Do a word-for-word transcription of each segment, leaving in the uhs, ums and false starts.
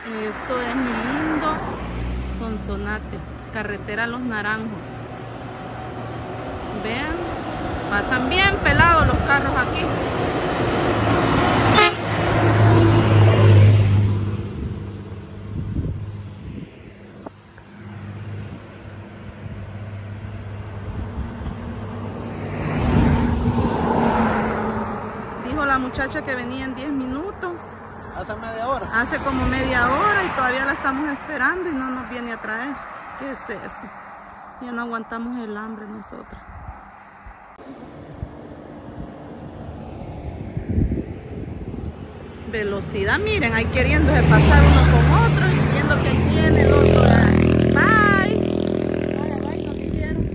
Esto es mi lindo Sonsonate, carretera Los Naranjos. Vean, pasan bien pelados los carros aquí. Dijo la muchacha que venía en diez minutos. ¿Hace media hora? Hace como media hora y todavía la estamos esperando y no nos viene a traer. ¿Qué es eso? Ya no aguantamos el hambre nosotros. Velocidad, miren, ahí queriéndose pasar uno con otro y viendo que ahí viene el otro. Bye. Vaya, bye, no quisieron.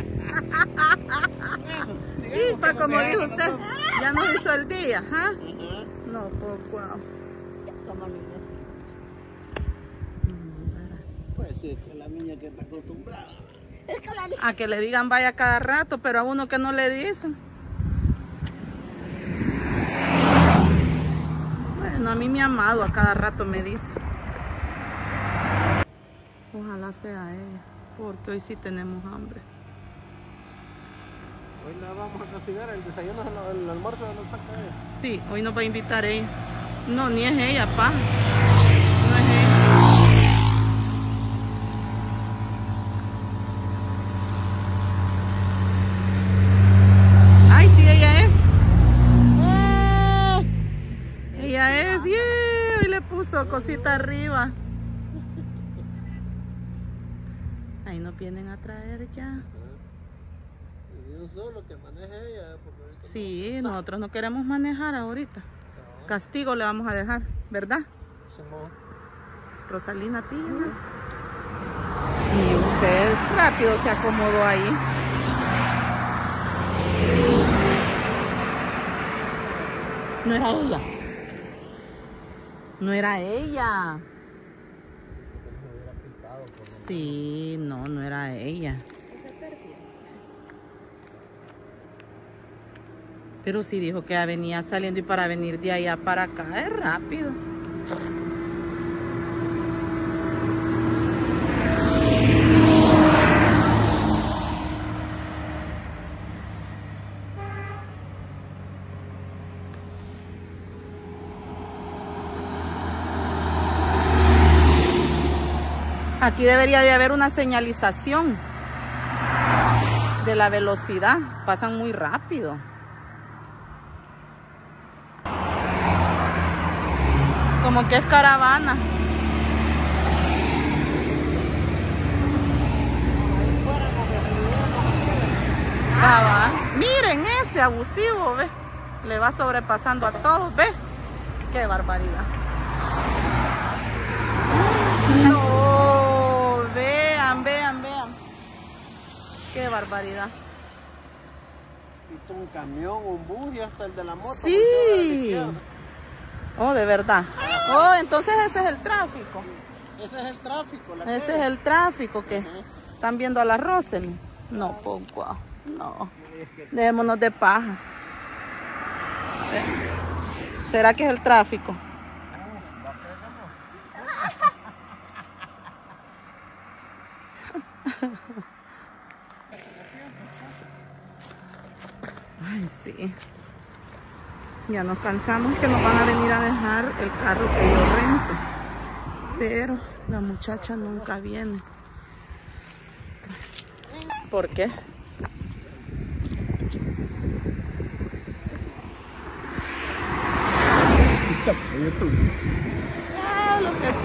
Y para como dijo usted, ya nos hizo el día, ¿ah? ¿eh? No, pues wow. Como niños. Pues sí, que la niña que está acostumbrada. A que le digan vaya cada rato, pero a uno que no le dicen. Bueno, a mí mi amado a cada rato me dice. Ojalá sea ella, porque hoy sí tenemos hambre. Hoy la vamos a castigar, el desayuno, el almuerzo lo saca ella. Sí, hoy nos va a invitar ella. No, ni es ella, pa. No es ella. Ay, sí, ella es. Oh, ella es. Yeah, hoy le puso cosita arriba. Ahí nos vienen a traer ya. Yo solo que maneje ella. Sí, no, nosotros no queremos manejar ahorita. Castigo le vamos a dejar, ¿verdad? Rosalina Pina. Y usted rápido se acomodó ahí. No era ella. No era ella. Sí, no, no era ella. Pero sí dijo que ya venía saliendo y para venir de allá para acá es rápido. Aquí debería de haber una señalización de la velocidad. Pasan muy rápido. Como que es caravana. Cabal. Miren ese abusivo, ve. Le va sobrepasando a todos, ve. Qué barbaridad. No, vean, vean, vean. Qué barbaridad. Y un camión, un bus y hasta el de la moto. Sí. Oh, de verdad. Oh, entonces ese es el tráfico. Ese es el tráfico. La ese calle. es el tráfico que uh-huh. Están viendo a la Rosely. No, pues wow. No. Dejémonos de paja. ¿Será que es el tráfico? Ay, sí. Ya nos cansamos que nos van a venir a dejar el carro que yo rento. Pero la muchacha nunca viene. ¿Por qué? Ah, lo que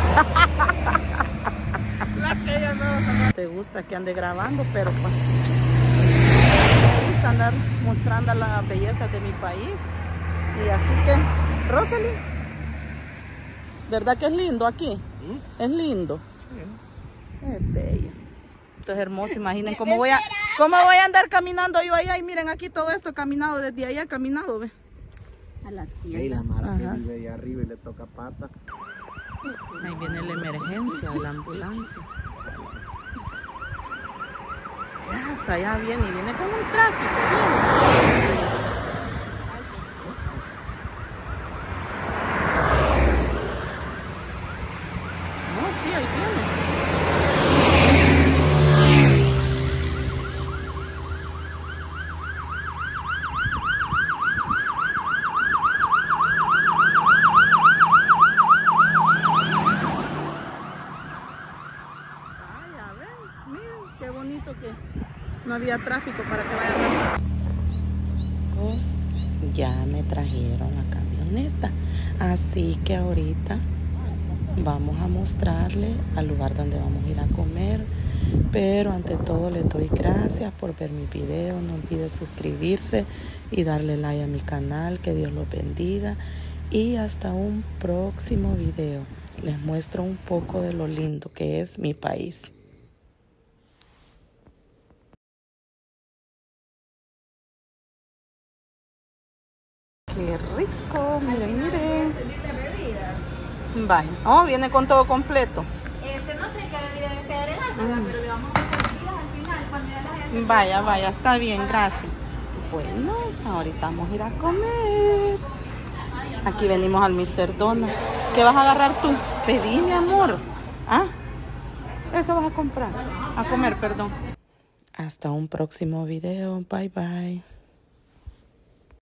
sea. Te gusta que ande grabando, pero pues me gusta andar mostrando las bellezas de mi país. Y así que, Rosely, ¿verdad que es lindo aquí? ¿Mm? Es lindo. Sí. Es bello. Esto es hermoso, imaginen cómo voy a cómo voy a andar caminando yo allá. Y miren aquí todo esto caminado desde allá, caminado, ve. A la tienda. Ahí la Mara que vive ahí arriba y le toca pata. Ahí viene la emergencia, la ambulancia. Ya, hasta allá viene y viene con un tráfico. Bien. ahí tiene. Vaya, ven, miren qué bonito que no había tráfico para que vayan. Pues ya me trajeron la camioneta, así que ahorita vamos a mostrarle al lugar donde vamos a ir a comer. Pero ante todo les doy gracias por ver mi video. No olviden suscribirse y darle like a mi canal. Que Dios los bendiga. Y hasta un próximo video. Les muestro un poco de lo lindo que es mi país. Qué rico, miren, miren. Vaya. Oh, viene con todo completo. Este no sé qué debía de ser agregar, mm. pero le vamos a meter bebidas al final cuando ya las haya. Vaya, vaya, está bien, gracias. Bueno, ahorita vamos a ir a comer. Aquí venimos al mister Donut. ¿Qué vas a agarrar tú? Pedí, mi amor. ¿Ah? Eso vas a comprar. A comer, perdón. Hasta un próximo video. Bye, bye.